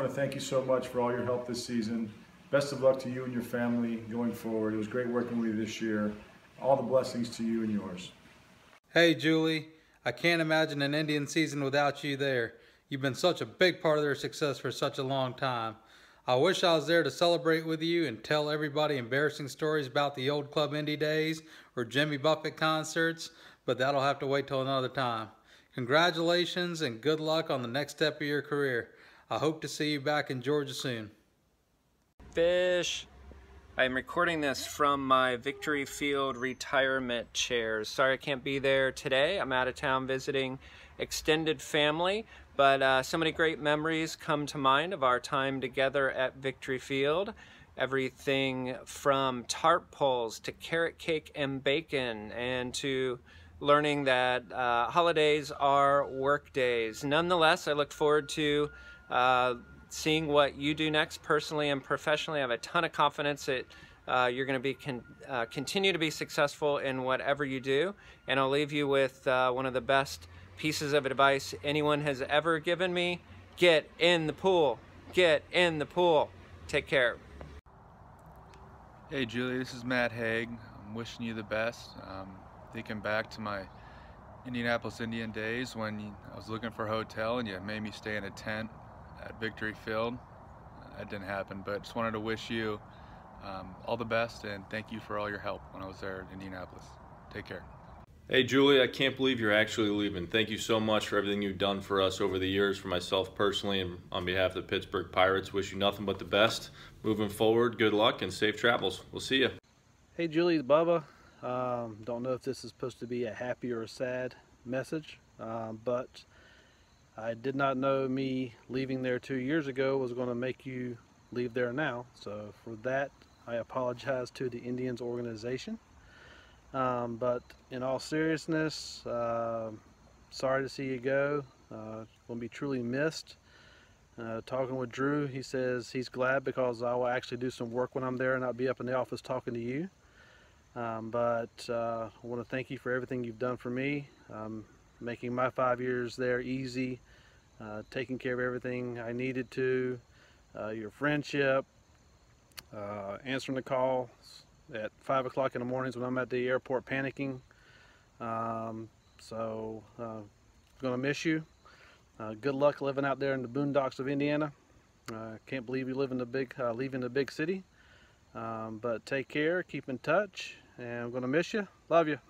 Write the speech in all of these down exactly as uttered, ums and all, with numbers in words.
to thank you so much for all your help this season. Best of luck to you and your family going forward. It was great working with you this year. All the blessings to you and yours. Hey, Julie. I can't imagine an Indian season without you there. You've been such a big part of their success for such a long time. I wish I was there to celebrate with you and tell everybody embarrassing stories about the old Club Indy days or Jimmy Buffett concerts, but that'll have to wait till another time. Congratulations and good luck on the next step of your career. I hope to see you back in Georgia soon. Fish. I'm recording this from my Victory Field retirement chair. Sorry I can't be there today. I'm out of town visiting extended family, but uh, so many great memories come to mind of our time together at Victory Field. Everything from tarp poles to carrot cake and bacon, and to learning that uh, holidays are work days. Nonetheless, I look forward to uh, seeing what you do next personally and professionally. I have a ton of confidence that uh, you're going to be con uh, continue to be successful in whatever you do. And I'll leave you with uh, one of the best pieces of advice anyone has ever given me. Get in the pool. Get in the pool. Take care. Hey Julie, this is Matt Haig. I'm wishing you the best. Um, thinking back to my Indianapolis Indian days when you, I was looking for a hotel and you made me stay in a tent at Victory Field. That didn't happen, but just wanted to wish you um, all the best and thank you for all your help when I was there in Indianapolis. Take care. Hey Julie, I can't believe you're actually leaving. Thank you so much for everything you've done for us over the years, for myself personally and on behalf of the Pittsburgh Pirates. Wish you nothing but the best. Moving forward, good luck and safe travels. We'll see you. Hey Julie, it's Bubba. Um, don't know if this is supposed to be a happy or a sad message, um, but I did not know me leaving there two years ago was going to make you leave there now. So for that, I apologize to the Indians organization. Um, but in all seriousness, uh, sorry to see you go. Uh, going to be truly missed. Uh, talking with Drew, he says he's glad because I will actually do some work when I'm there and not be up in the office talking to you. Um, but uh, I want to thank you for everything you've done for me, um, making my five years there easy, uh, taking care of everything I needed to, uh, your friendship, uh, answering the calls at five o'clock in the mornings when I'm at the airport panicking. Um, so, uh, gonna miss you. Uh, good luck living out there in the boondocks of Indiana. Uh, can't believe you live in the big, uh, leaving the big city. Um, but take care, keep in touch, and I'm gonna miss you. Love you.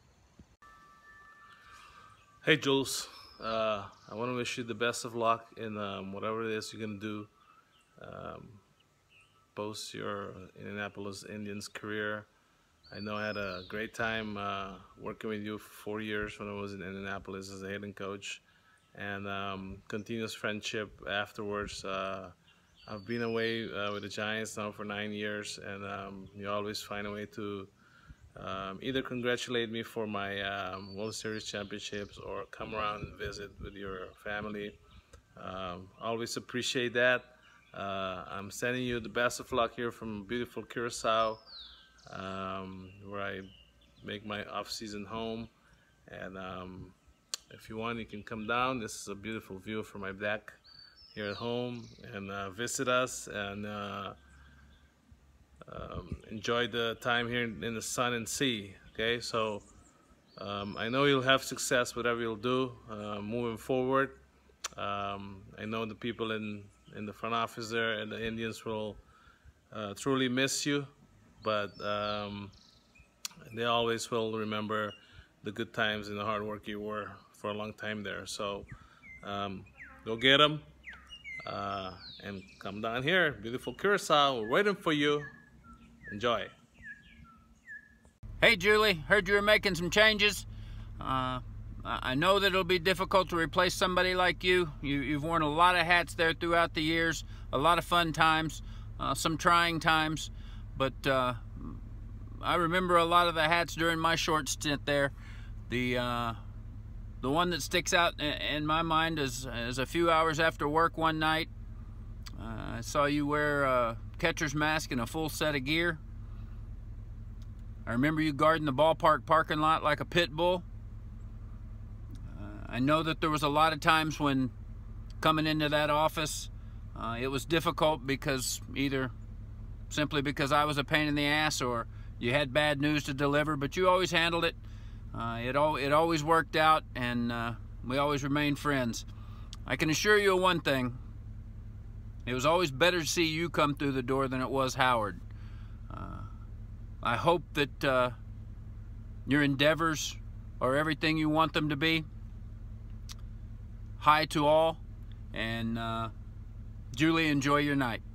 Hey Jules, uh, I want to wish you the best of luck in um, whatever it is you're gonna do. Um, post your Indianapolis Indians career. I know I had a great time uh, working with you for four years when I was in Indianapolis as a hitting coach, and um, continuous friendship afterwards. Uh, I've been away uh, with the Giants now for nine years, and um, you always find a way to um, either congratulate me for my um, World Series championships or come around and visit with your family. Um, always appreciate that. Uh, I'm sending you the best of luck here from beautiful Curacao, um, where I make my off-season home. And um, if you want, you can come down. This is a beautiful view from my deck here at home, and uh, visit us and uh, um, enjoy the time here in the sun and sea. Okay, so um, I know you'll have success whatever you'll do uh, moving forward. Um, I know the people in in the front office there and the Indians will uh, truly miss you, but um, they always will remember the good times and the hard work you were for a long time there. So um, go get them uh, and come down here. Beautiful Curacao, we're waiting for you. Enjoy. Hey Julie, heard you were making some changes. Uh, I know that it'll be difficult to replace somebody like you. you. You've worn a lot of hats there throughout the years, a lot of fun times, uh, some trying times, but uh, I remember a lot of the hats during my short stint there. The uh, the one that sticks out in my mind is, is a few hours after work one night. Uh, I saw you wear a catcher's mask and a full set of gear. I remember you guarding the ballpark parking lot like a pit bull. I know that there was a lot of times when coming into that office, Uh, it was difficult because either simply because I was a pain in the ass or you had bad news to deliver, but you always handled it. Uh, it, al it always worked out, and uh, we always remained friends. I can assure you of one thing. It was always better to see you come through the door than it was Howard. Uh, I hope that uh, your endeavors are everything you want them to be. Hi to all, and uh, Julie, enjoy your night.